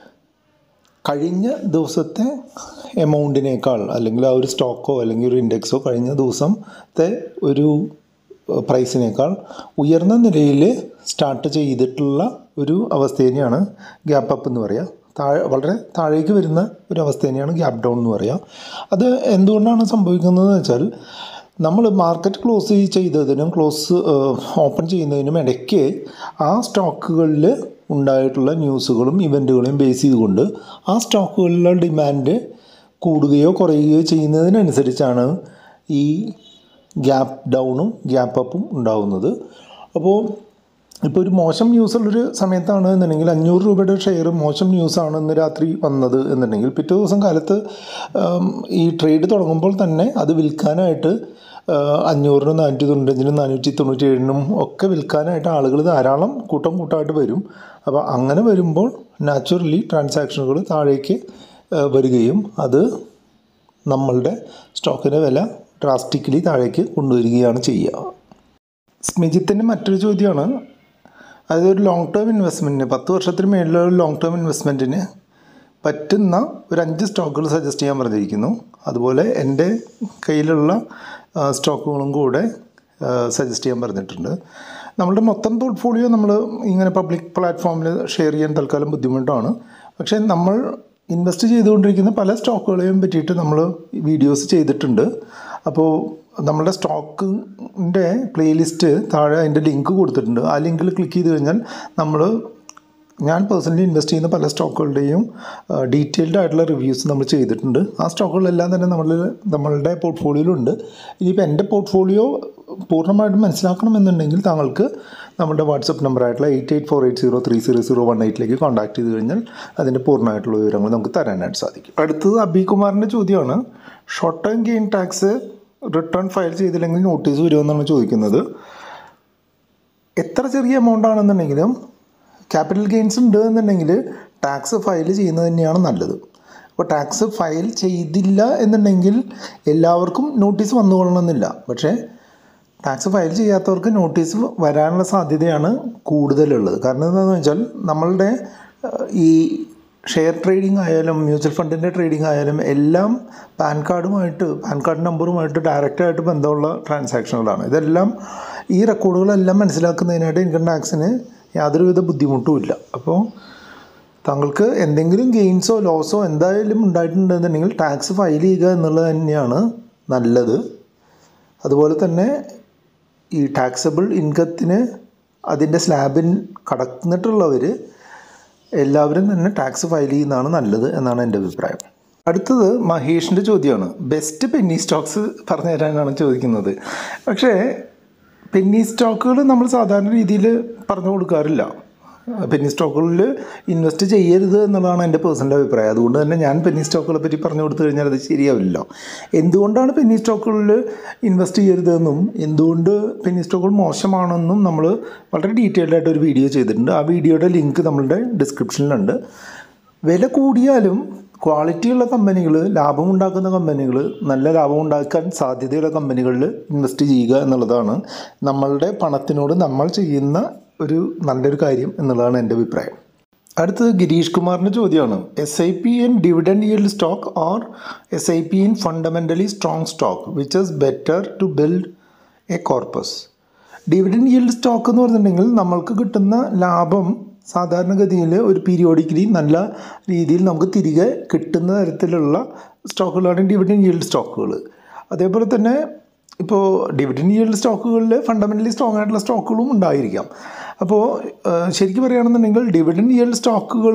കഴിഞ്ഞ ദിവസത്തെ എമൗണ്ടിനേക്കാൾ അല്ലെങ്കിൽ ആ ഒരു സ്റ്റോക്കോ അല്ലെങ്കിൽ ഒരു ഇൻഡെക്സോ കഴിഞ്ഞ ദിവസത്തെ ഒരു പ്രൈസിനേക്കാൾ ഉയർന്ന നിലയിൽ സ്റ്റാർട്ട് ചെയ്തിട്ടുള്ള ഒരു അവസ്ഥേനെയാണ് ഗ്യാപ്പ് അപ്പ് എന്ന് പറയുക. വളരെ താഴേക്ക് വരുന്ന ഒരു അവസ്ഥ തന്നെയാണ് ഗ്യാപ്പ് ഡൗൺ എന്ന് പറയുക. അത് എന്തുകൊണ്ടാണ് സംഭവിക്കുന്നതെന്ന് വെച്ചാൽ നമ്മൾ മാർക്കറ്റ് ക്ലോസ് ചെയ്തതിനും ഓപ്പൺ ചെയ്യുന്നതിനും ഇടയ്ക്ക് ആ സ്റ്റോക്കുകളിൽ ഉണ്ടായിട്ടുള്ള ന്യൂസുകളും ഇവൻറ്റുകളെയും ബേസ് ചെയ്തുകൊണ്ട് ആ സ്റ്റോക്കുകളിലെ ഡിമാൻഡ് കൂടുകയോ കുറയുകയോ ചെയ്യുന്നതിനനുസരിച്ചാണ് ഈ ഗ്യാപ്പ് ഡൗണും ഗ്യാപ്പ് അപ്പും ഉണ്ടാകുന്നത്. അപ്പോൾ ഇപ്പോൾ ഒരു മോശം ന്യൂസുള്ളൊരു സമയത്താണ് എന്നുണ്ടെങ്കിൽ 500 രൂപയുടെ ഷെയർ മോശം ന്യൂസാണ് ഇന്ന് രാത്രി വന്നത് എന്നുണ്ടെങ്കിൽ പിറ്റേ ദിവസം കാലത്ത് ഈ ട്രേഡ് തുടങ്ങുമ്പോൾ തന്നെ അത് വിൽക്കാനായിട്ട് 500-നും 495-നും 497-നും ഒക്കെ വിൽക്കാനായിട്ട് ആളുകൾ ധാരാളം കൂട്ടമായിട്ട് വരും. അപ്പോൾ അങ്ങനെ വരുമ്പോൾ നാച്ചുറലി ട്രാൻസാക്ഷനുകൾ താഴേക്ക് വരികയും അത് നമ്മളുടെ സ്റ്റോക്കിൻ്റെ വില ഡ്രാസ്റ്റിക്കലി താഴേക്ക് കൊണ്ടുവരികയാണ് ചെയ്യുക. സ്മിജിത്തിൻ്റെ മറ്റൊരു ചോദ്യമാണ്, അതായത് ഒരു ലോങ് ടേം ഇൻവെസ്റ്റ്മെൻറ്റിന് 10 വർഷത്തിന് മേലുള്ള ഒരു ലോങ് ടേം ഇൻവെസ്റ്റ്മെൻറ്റിന് പറ്റുന്ന ഒരു 5 സ്റ്റോക്കുകൾ സജസ്റ്റ് ചെയ്യാൻ പറഞ്ഞിരിക്കുന്നു. അതുപോലെ എൻ്റെ കയ്യിലുള്ള സ്റ്റോക്കുകളും കൂടെ സജസ്റ്റ് ചെയ്യാൻ പറഞ്ഞിട്ടുണ്ട്. നമ്മളുടെ മൊത്തം പോർട്ട്ഫോളിയോ നമ്മൾ ഇങ്ങനെ പബ്ലിക് പ്ലാറ്റ്ഫോമിൽ ഷെയർ ചെയ്യാൻ തൽക്കാലം ബുദ്ധിമുട്ടാണ്. പക്ഷേ നമ്മൾ ഇൻവെസ്റ്റ് ചെയ്തുകൊണ്ടിരിക്കുന്ന പല സ്റ്റോക്കുകളെയും പറ്റിയിട്ട് നമ്മൾ വീഡിയോസ് ചെയ്തിട്ടുണ്ട്. അപ്പോൾ നമ്മളുടെ സ്റ്റോക്കിൻ്റെ പ്ലേലിസ്റ്റ് താഴെ അതിൻ്റെ ലിങ്ക് കൊടുത്തിട്ടുണ്ട്. ആ ലിങ്കിൽ ക്ലിക്ക് ചെയ്ത് കഴിഞ്ഞാൽ നമ്മൾ ഞാൻ പേഴ്സണലി ഇൻവെസ്റ്റ് ചെയ്യുന്ന പല സ്റ്റോക്കുകളുടെയും ഡീറ്റെയിൽഡ് ആയിട്ടുള്ള റിവ്യൂസ് നമ്മൾ ചെയ്തിട്ടുണ്ട്. ആ സ്റ്റോക്കുകളെല്ലാം തന്നെ നമ്മളുടെ പോർട്ട്ഫോളിയോയിലുണ്ട്. ഇനിയിപ്പോൾ എൻ്റെ പോർട്ട്ഫോളിയോ പൂർണ്ണമായിട്ടും മനസ്സിലാക്കണമെന്നുണ്ടെങ്കിൽ താങ്കൾക്ക് നമ്മുടെ വാട്സപ്പ് നമ്പറായിട്ടുള്ള 8848030018 കോൺടാക്ട് ചെയ്ത് കഴിഞ്ഞാൽ അതിൻ്റെ പൂർണ്ണമായിട്ടുള്ള വിവരങ്ങൾ നമുക്ക് തരാനായിട്ട് സാധിക്കും. അടുത്തത് അബികുമാറിൻ്റെ ചോദ്യമാണ്, short term gain tax return file ചെയ്തില്ലെങ്കിൽ നോട്ടീസ് വരുമെന്നാണ് ചോദിക്കുന്നത്. എത്ര ചെറിയ എമൗണ്ട് ആണെന്നുണ്ടെങ്കിലും ക്യാപിറ്റൽ ഗെയിൻസ് ഉണ്ട് എന്നുണ്ടെങ്കിൽ ടാക്സ് ഫയൽ ചെയ്യുന്നത് തന്നെയാണ് നല്ലത്. അപ്പോൾ ടാക്സ് ഫയൽ ചെയ്തില്ല എന്നുണ്ടെങ്കിൽ എല്ലാവർക്കും നോട്ടീസ് വന്നുകൊള്ളണമെന്നില്ല. പക്ഷേ ടാക്സ് ഫയൽ ചെയ്യാത്തവർക്ക് നോട്ടീസ് വരാനുള്ള സാധ്യതയാണ് കൂടുതലുള്ളത്. കാരണം എന്താണെന്ന് വെച്ചാൽ നമ്മളുടെ ഈ ഷെയർ ട്രേഡിംഗ് ആയാലും മ്യൂച്വൽ ഫണ്ടിൻ്റെ ട്രേഡിംഗ് ആയാലും എല്ലാം പാൻ കാർഡ് നമ്പറുമായിട്ട് ഡയറക്റ്റായിട്ട് ബന്ധമുള്ള ട്രാൻസാക്ഷനുകളാണ്. ഇതെല്ലാം ഈ റെക്കോർഡുകളെല്ലാം മനസ്സിലാക്കുന്നതിനായിട്ട് ഇൻകം ടാക്സിന് യാതൊരുവിധ ബുദ്ധിമുട്ടുമില്ല. അപ്പോൾ താങ്കൾക്ക് എന്തെങ്കിലും ഗെയിൻസോ ലോസോ എന്തായാലും ഉണ്ടായിട്ടുണ്ടെന്നുണ്ടെങ്കിൽ ടാക്സ് ഫയൽ ചെയ്യുക എന്നുള്ളത് തന്നെയാണ് നല്ലത്. അതുപോലെ തന്നെ ഈ ടാക്സബിൾ ഇൻകത്തിന് അതിൻ്റെ സ്ലാബിൽ കടന്നിട്ടുള്ളവർ എല്ലാവരും തന്നെ ടാക്സ് ഫയൽ ചെയ്യുന്നതാണ് നല്ലത് എന്നാണ് എൻ്റെ അഭിപ്രായം. അടുത്തത് മഹേഷിൻ്റെ ചോദ്യമാണ്, ബെസ്റ്റ് പെന്നി സ്റ്റോക്സ് പറഞ്ഞു തരാനാണ് ചോദിക്കുന്നത്. പക്ഷേ പെന്നി സ്റ്റോക്കുകൾ നമ്മൾ സാധാരണ രീതിയിൽ പറഞ്ഞു കൊടുക്കാറില്ല. പെന്നി സ്റ്റോക്കുകളിൽ ഇൻവെസ്റ്റ് ചെയ്യരുത് എന്നുള്ളതാണ് എൻ്റെ പേഴ്സണൽ അഭിപ്രായം. അതുകൊണ്ട് തന്നെ ഞാൻ പെന്നി സ്റ്റോക്കുകളെ പറ്റി പറഞ്ഞു കൊടുത്തു കഴിഞ്ഞാൽ അത് ശരിയാവില്ലല്ലോ. എന്തുകൊണ്ടാണ് പെന്നി സ്റ്റോക്കുകളിൽ ഇൻവെസ്റ്റ് ചെയ്യരുതെന്നും എന്തുകൊണ്ട് പെന്നി സ്റ്റോക്കുകൾ മോശമാണെന്നും നമ്മൾ വളരെ ഡീറ്റെയിൽഡ് ആയിട്ട് ഒരു വീഡിയോ ചെയ്തിട്ടുണ്ട്. ആ വീഡിയോയുടെ ലിങ്ക് നമ്മളുടെ ഡിസ്ക്രിപ്ഷനിലുണ്ട്. വില കൂടിയാലും ക്വാളിറ്റിയുള്ള കമ്പനികൾ, ലാഭമുണ്ടാക്കുന്ന കമ്പനികൾ, നല്ല ലാഭമുണ്ടാക്കാൻ സാധ്യതയുള്ള കമ്പനികളിൽ ഇൻവെസ്റ്റ് ചെയ്യുക എന്നുള്ളതാണ് നമ്മളുടെ പണത്തിനോട് നമ്മൾ ചെയ്യുന്ന ഒരു നല്ലൊരു കാര്യം എന്നുള്ളതാണ് എൻ്റെ അഭിപ്രായം. അടുത്തത് ഗിരീഷ് കുമാറിൻ്റെ ചോദ്യമാണ്, SIP in dividend yield stock or SIP in fundamentally strong stock which is better to build a corpus. Dividend yield stock എന്ന് പറഞ്ഞിട്ടുണ്ടെങ്കിൽ നമ്മൾക്ക് കിട്ടുന്ന ലാഭം സാധാരണഗതിയിൽ ഒരു പീരിയോഡിക്കലി നല്ല രീതിയിൽ നമുക്ക് തിരികെ കിട്ടുന്ന തരത്തിലുള്ള സ്റ്റോക്കുകളാണ് ഡിവിഡൻഡ് yield സ്റ്റോക്കുകൾ. അതേപോലെ തന്നെ ഇപ്പോൾ ഡിവിഡൻഡ് yield സ്റ്റോക്കുകളിൽ ഫണ്ടമെൻ്റലി സ്ട്രോങ് ആയിട്ടുള്ള സ്റ്റോക്കുകളും ഉണ്ടായിരിക്കാം. അപ്പോൾ ശരിക്കും പറയുകയാണെന്നുണ്ടെങ്കിൽ ഡിവിഡൻഡ് yield സ്റ്റോക്കുകൾ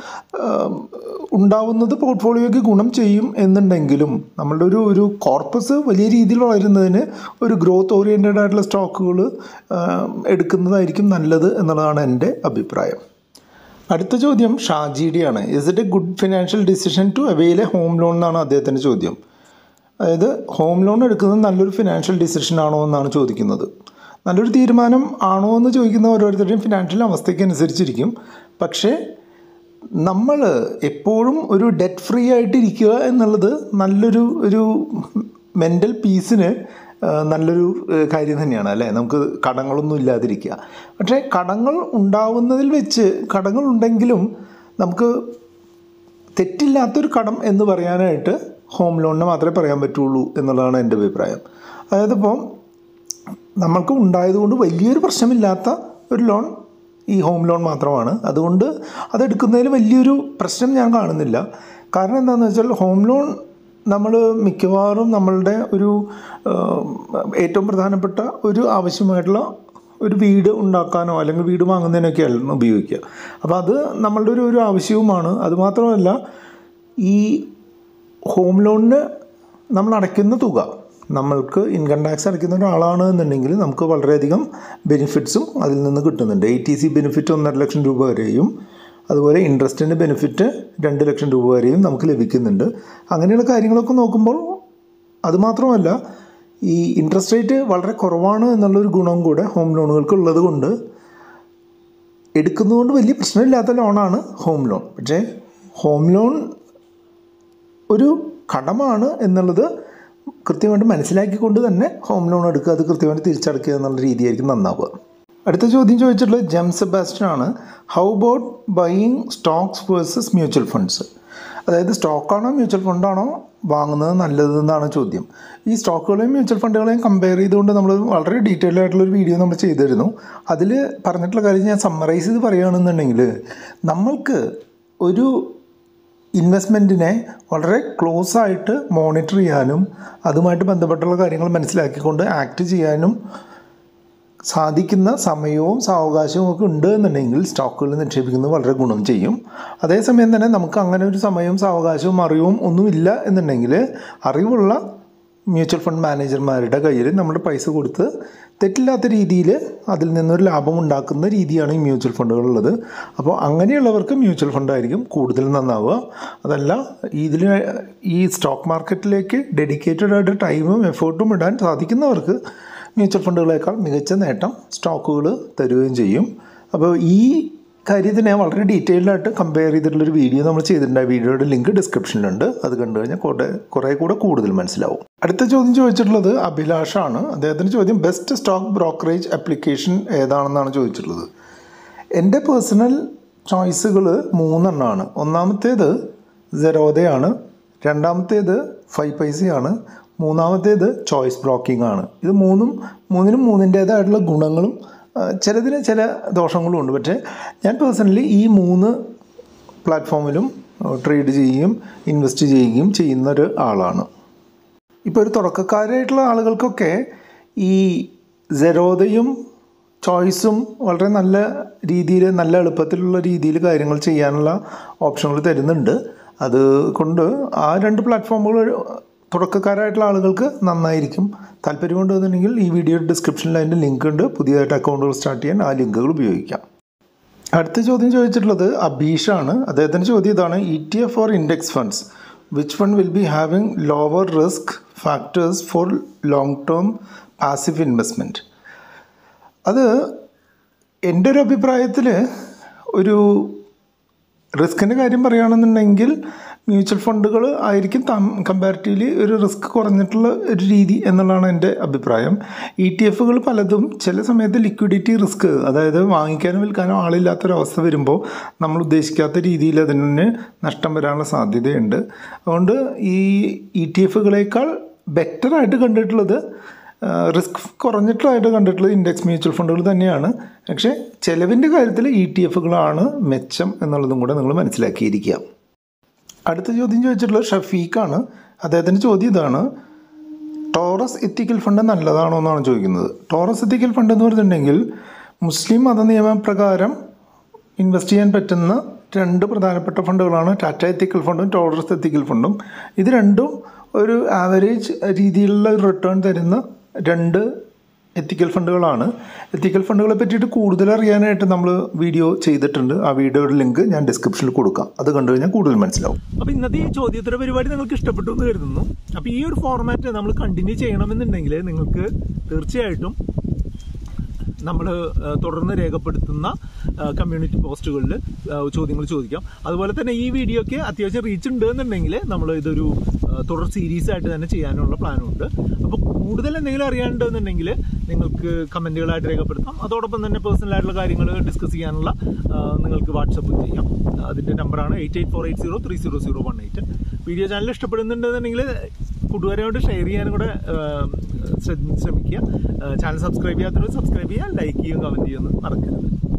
ഉണ്ടാവുന്നത് പോർട്ട്ഫോളിയോയ്ക്ക് ഗുണം ചെയ്യും എന്നുണ്ടെങ്കിലും നമ്മളുടെ ഒരു കോർപ്പസ് വലിയ രീതിയിൽ വളരുന്നതിന് ഒരു ഗ്രോത്ത് ഓറിയൻറ്റഡ് ആയിട്ടുള്ള സ്റ്റോക്കുകൾ എടുക്കുന്നതായിരിക്കും നല്ലത് എന്നുള്ളതാണ് എൻ്റെ അഭിപ്രായം. അടുത്ത ചോദ്യം ഷാജിയുടെയാണ്, is it a good financial decision to avail a home loan എന്നാണ് അദ്ദേഹത്തിൻ്റെ ചോദ്യം. അതായത് ഹോം ലോൺ എടുക്കുന്നത് നല്ലൊരു ഫിനാൻഷ്യൽ ഡിസിഷൻ ആണോ എന്നാണ് ചോദിക്കുന്നത്. നല്ലൊരു തീരുമാനം ആണോ എന്ന് ചോദിക്കുന്ന ഓരോരുത്തരുടെയും ഫിനാൻഷ്യൽ അവസ്ഥയ്ക്ക് അനുസരിച്ചിരിക്കും. പക്ഷേ നമ്മൾ എപ്പോഴും ഒരു ഡെറ്റ് ഫ്രീ ആയിട്ടിരിക്കുക എന്നുള്ളത് ഒരു മെൻ്റൽ പീസിന് നല്ലൊരു കാര്യം തന്നെയാണ് അല്ലേ. നമുക്ക് കടങ്ങളൊന്നും ഇല്ലാതിരിക്കുക. പക്ഷേ കടങ്ങൾ ഉണ്ടാവുന്നതിൽ വെച്ച് കടങ്ങളുണ്ടെങ്കിലും നമുക്ക് തെറ്റില്ലാത്തൊരു കടം എന്ന് പറയാനായിട്ട് ഹോം ലോണിന് മാത്രമേ പറയാൻ പറ്റുള്ളൂ എന്നുള്ളതാണ് എൻ്റെ അഭിപ്രായം. അതായത് ഇപ്പോൾ നമ്മൾക്ക് ഉണ്ടായതുകൊണ്ട് വലിയൊരു പ്രശ്നമില്ലാത്ത ഒരു ലോൺ ഈ ഹോം ലോൺ മാത്രമാണ്. അതുകൊണ്ട് അതെടുക്കുന്നതിൽ വലിയൊരു പ്രശ്നം ഞാൻ കാണുന്നില്ല. കാരണം എന്താണെന്ന് വെച്ചാൽ ഹോം ലോൺ നമ്മൾ മിക്കവാറും നമ്മളുടെ ഏറ്റവും പ്രധാനപ്പെട്ട ഒരു ആവശ്യമായിട്ടുള്ള ഒരു വീട് ഉണ്ടാക്കാനോ അല്ലെങ്കിൽ വീട് വാങ്ങുന്നതിനൊക്കെയാണ് ഉപയോഗിക്കുക. അപ്പോൾ അത് നമ്മളുടെ ഒരു ആവശ്യവുമാണ്. അതുമാത്രമല്ല ഈ ഹോം ലോണിന് നമ്മൾ അടയ്ക്കുന്ന തുക, നമ്മൾക്ക് ഇൻകം ടാക്സ് അടയ്ക്കുന്ന ഒരാളാണ് എന്നുണ്ടെങ്കിൽ നമുക്ക് വളരെയധികം ബെനിഫിറ്റ്സും അതിൽ നിന്ന് കിട്ടുന്നുണ്ട്. ATC ബെനിഫിറ്റ് 1.5 ലക്ഷം രൂപ വരെയും അതുപോലെ ഇൻട്രസ്റ്റിൻ്റെ ബെനിഫിറ്റ് 2 ലക്ഷം രൂപ വരെയും നമുക്ക് ലഭിക്കുന്നുണ്ട്. അങ്ങനെയുള്ള കാര്യങ്ങളൊക്കെ നോക്കുമ്പോൾ അതുമാത്രമല്ല ഈ ഇൻട്രസ്റ്റ് റേറ്റ് വളരെ കുറവാണ് എന്നുള്ളൊരു ഗുണം കൂടെ ഹോം ലോണുകൾക്ക് ഉള്ളത് കൊണ്ട് എടുക്കുന്നതുകൊണ്ട് വലിയ പ്രശ്നമില്ലാത്ത ലോണാണ് ഹോം ലോൺ. പക്ഷേ ഹോം ലോൺ ഒരു കടമാണ് എന്നുള്ളത് കൃത്യമായിട്ട് മനസ്സിലാക്കിക്കൊണ്ട് തന്നെ ഹോം ലോൺ എടുക്കുക, അത് കൃത്യമായിട്ട് തിരിച്ചടക്കുക എന്നുള്ള രീതിയായിരിക്കും നന്നാവുക. അടുത്ത ചോദ്യം ചോദിച്ചിട്ടുള്ളത് ജെം സെബാസ്റ്റ്യൻ ആണ്, how about buying stocks versus mutual funds. അതായത് സ്റ്റോക്കാണോ മ്യൂച്വൽ ഫണ്ടാണോ വാങ്ങുന്നത് നല്ലതെന്നാണ് ചോദ്യം. ഈ സ്റ്റോക്കുകളെയും മ്യൂച്വൽ ഫണ്ടുകളെയും കമ്പയർ ചെയ്തുകൊണ്ട് നമ്മൾ വളരെ ഡീറ്റെയിൽഡ് ആയിട്ടുള്ളൊരു വീഡിയോ നമ്മൾ ചെയ്തിരുന്നു. അതിൽ പറഞ്ഞിട്ടുള്ള കാര്യം ഞാൻ സമ്മറൈസ് ചെയ്ത് പറയുകയാണെന്നുണ്ടെങ്കിൽ നമ്മൾക്ക് ഒരു ഇൻവെസ്റ്റ്മെൻറ്റിനെ വളരെ ക്ലോസ് ആയിട്ട് മോണിറ്റർ ചെയ്യാനും അതുമായിട്ട് ബന്ധപ്പെട്ടുള്ള കാര്യങ്ങൾ മനസ്സിലാക്കിക്കൊണ്ട് ആക്ട് ചെയ്യാനും സാധിക്കുന്ന സമയവും സാവകാശവും ഒക്കെ ഉണ്ട് എന്നുണ്ടെങ്കിൽ സ്റ്റോക്കുകളിൽ നിക്ഷേപിക്കുന്നത് വളരെ ഗുണം ചെയ്യും. അതേസമയം തന്നെ നമുക്ക് അങ്ങനെ ഒരു സമയവും സാവകാശവും അറിവും ഒന്നുമില്ല എന്നുണ്ടെങ്കിൽ അറിവുള്ള മ്യൂച്വൽ ഫണ്ട് മാനേജർമാരുടെ കയ്യിൽ നമ്മുടെ പൈസ കൊടുത്ത് തെറ്റില്ലാത്ത രീതിയിൽ അതിൽ നിന്നൊരു ലാഭം ഉണ്ടാക്കുന്ന രീതിയാണ് ഈ മ്യൂച്വൽ ഫണ്ടുകളുള്ളത്. അപ്പോൾ അങ്ങനെയുള്ളവർക്ക് മ്യൂച്വൽ ഫണ്ടായിരിക്കും കൂടുതൽ നന്നാവുക. അതല്ല ഈ സ്റ്റോക്ക് മാർക്കറ്റിലേക്ക് ഡെഡിക്കേറ്റഡ് ആയിട്ട് ടൈമും എഫേർട്ടും ഇടാൻ സാധിക്കുന്നവർക്ക് മ്യൂച്വൽ ഫണ്ടുകളേക്കാൾ മികച്ച നേട്ടം സ്റ്റോക്കുകൾ തരുകയും ചെയ്യും. അപ്പോൾ ഈ കാര്യത്തിനെ വളരെ ഡീറ്റെയിൽഡായിട്ട് കമ്പയർ ചെയ്തിട്ടുള്ളൊരു വീഡിയോ നമ്മൾ ചെയ്തിട്ടുണ്ട്. ആ വീഡിയോയുടെ ലിങ്ക് ഡിസ്ക്രിപ്ഷനിലുണ്ട്. അത് കണ്ടു കഴിഞ്ഞാൽ കുറേ കൂടെ കൂടുതൽ മനസ്സിലാവും. അടുത്ത ചോദ്യം ചോദിച്ചിട്ടുള്ളത് അഭിലാഷാണ്. അദ്ദേഹത്തിൻ്റെ ചോദ്യം ബെസ്റ്റ് സ്റ്റോക്ക് ബ്രോക്കറേജ് ആപ്ലിക്കേഷൻ ഏതാണെന്നാണ് ചോദിച്ചിട്ടുള്ളത്. എൻ്റെ പേഴ്സണൽ ചോയ്സുകൾ 3 എണ്ണമാണ്. ഒന്നാമത്തേത് സെറോദയാണ്, രണ്ടാമത്തേത് 5 പൈസയാണ്, മൂന്നാമത്തേത് ചോയ്സ് ബ്രോക്കിംഗ് ആണ്. ഇത് മൂന്നിനും മൂന്നിൻ്റേതായിട്ടുള്ള ഗുണങ്ങളും ചിലതിന് ചില ദോഷങ്ങളും ഉണ്ട്. പക്ഷേ ഞാൻ പേഴ്സണലി ഈ 3 പ്ലാറ്റ്ഫോമിലും ട്രേഡ് ചെയ്യുകയും ഇൻവെസ്റ്റ് ചെയ്യുകയും ചെയ്യുന്ന ഒരു ആളാണ്. ഇപ്പോൾ ഒരു തുടക്കക്കാരായിട്ടുള്ള ആളുകൾക്കൊക്കെ ഈ സെറോദയും ചോയ്സും വളരെ നല്ല രീതിയിൽ, നല്ല എളുപ്പത്തിലുള്ള രീതിയിൽ കാര്യങ്ങൾ ചെയ്യാനുള്ള ഓപ്ഷനുകൾ തരുന്നുണ്ട്. അതുകൊണ്ട് ആ 2 പ്ലാറ്റ്ഫോമുകൾ തുടക്കക്കാരായിട്ടുള്ള ആളുകൾക്ക് നന്നായിരിക്കും. താല്പര്യമുണ്ടെന്നുണ്ടെങ്കിൽ ഈ വീഡിയോയുടെ ഡിസ്ക്രിപ്ഷനിൽ അതിൻ്റെ ലിങ്ക് ഉണ്ട്. പുതിയതായിട്ട് അക്കൗണ്ടുകൾ സ്റ്റാർട്ട് ചെയ്യാൻ ആ ലിങ്കുകൾ ഉപയോഗിക്കാം. അടുത്ത ചോദ്യം ചോദിച്ചിട്ടുള്ളത് അബീഷാണ്. അദ്ദേഹത്തിൻ്റെ ചോദ്യം ഇതാണ്: ETF or index funds, which fund will be having lower risk factors for long term passive investment? അത് എൻ്റെ ഒരു അഭിപ്രായത്തിൽ ഒരു റിസ്കിൻ്റെ കാര്യം പറയുകയാണെന്നുണ്ടെങ്കിൽ മ്യൂച്വൽ ഫണ്ടുകൾ ആയിരിക്കും കമ്പാരിറ്റീവ്ലി ഒരു റിസ്ക് കുറഞ്ഞിട്ടുള്ള ഒരു രീതി എന്നുള്ളതാണ് എൻ്റെ അഭിപ്രായം. ETF പലതും ചില സമയത്ത് ലിക്വിഡിറ്റി റിസ്ക്, അതായത് വാങ്ങിക്കാനോ വിൽക്കാനോ ആളില്ലാത്തൊരവസ്ഥ വരുമ്പോൾ നമ്മൾ ഉദ്ദേശിക്കാത്ത രീതിയിൽ അതിന് നഷ്ടം വരാനുള്ള സാധ്യതയുണ്ട്. അതുകൊണ്ട് ഈ ETF ബെറ്ററായിട്ട് കണ്ടിട്ടുള്ളത്, റിസ്ക് കുറഞ്ഞിട്ടായിട്ട് കണ്ടിട്ടുള്ളത് ഇൻഡെക്സ് മ്യൂച്വൽ ഫണ്ടുകൾ തന്നെയാണ്. പക്ഷേ ചിലവിൻ്റെ കാര്യത്തിൽ ETF മെച്ചം എന്നുള്ളതും കൂടെ നിങ്ങൾ മനസ്സിലാക്കിയിരിക്കുക. അടുത്ത ചോദ്യം ചോദിച്ചിട്ടുള്ളത് ഷഫീഖാണ്. അദ്ദേഹത്തിൻ്റെ ചോദ്യം ഇതാണ്: ടോറസ് എത്തിക്കൽ ഫണ്ട് നല്ലതാണോ എന്നാണ് ചോദിക്കുന്നത്. ടോറസ് എത്തിക്കൽ ഫണ്ട് എന്ന് പറഞ്ഞിട്ടുണ്ടെങ്കിൽ മുസ്ലിം മത നിയമപ്രകാരം ഇൻവെസ്റ്റ് ചെയ്യാൻ പറ്റുന്ന 2 പ്രധാനപ്പെട്ട ഫണ്ടുകളാണ് ടാറ്റ എത്തിക്കൽ ഫണ്ടും ടോറസ് എത്തിക്കൽ ഫണ്ടും. ഇത് രണ്ടും ഒരു ആവറേജ് രീതിയിലുള്ള ഒരു റിട്ടേൺ തരുന്ന 2 എത്തിക്കൽ ഫണ്ടുകളാണ്. എത്തിക്കൽ ഫണ്ടുകളെ പറ്റിയിട്ട് കൂടുതൽ അറിയാനായിട്ട് നമ്മൾ വീഡിയോ ചെയ്തിട്ടുണ്ട്. ആ വീഡിയോയുടെ ലിങ്ക് ഞാൻ ഡിസ്ക്രിപ്ഷനിൽ കൊടുക്കാം. അത് കണ്ടു കഴിഞ്ഞാൽ കൂടുതൽ മനസ്സിലാവും. അപ്പോൾ ഇന്നത്തെ ഈ ചോദ്യോത്തര പരിപാടി നിങ്ങൾക്ക് ഇഷ്ടപ്പെട്ടു എന്ന് കരുതുന്നു. അപ്പോൾ ഈ ഒരു ഫോർമാറ്റ് നമ്മൾ കണ്ടിന്യൂ ചെയ്യണമെന്നുണ്ടെങ്കിൽ നിങ്ങൾക്ക് തീർച്ചയായിട്ടും നമ്മൾ തുടർന്ന് രേഖപ്പെടുത്തുന്ന കമ്മ്യൂണിറ്റി പോസ്റ്റുകളിൽ ചോദ്യങ്ങൾ ചോദിക്കാം. അതുപോലെ തന്നെ ഈ വീഡിയോയ്ക്ക് അത്യാവശ്യം റീച്ച് ഉണ്ട് എന്നുണ്ടെങ്കിൽ നമ്മൾ ഇതൊരു തുടർ സീരീസ് ആയിട്ട് തന്നെ ചെയ്യാനുള്ള പ്ലാനുണ്ട്. അപ്പോൾ കൂടുതൽ എന്തെങ്കിലും അറിയാനുണ്ടെന്നുണ്ടെങ്കിൽ നിങ്ങൾക്ക് കമൻറ്റുകളായിട്ട് രേഖപ്പെടുത്താം. അതോടൊപ്പം തന്നെ പേഴ്സണലായിട്ടുള്ള കാര്യങ്ങൾ ഡിസ്കസ് ചെയ്യാനുള്ള നിങ്ങൾക്ക് വാട്സപ്പ് ചെയ്യാം. അതിൻ്റെ നമ്പറാണ് 8848030018. വീഡിയോ ചാനൽ ഇഷ്ടപ്പെടുന്നുണ്ടെന്നുണ്ടെങ്കിൽ കൂട്ടുകാരോട് ഷെയർ ചെയ്യാനും കൂടെ ശ്രമിക്കുക. ചാനൽ സബ്സ്ക്രൈബ് ചെയ്യാത്തവർ സബ്സ്ക്രൈബ് ചെയ്യുക, ലൈക്ക് ചെയ്യുകയും കമൻറ്റ് ചെയ്യുമെന്ന് മറക്കരുത്.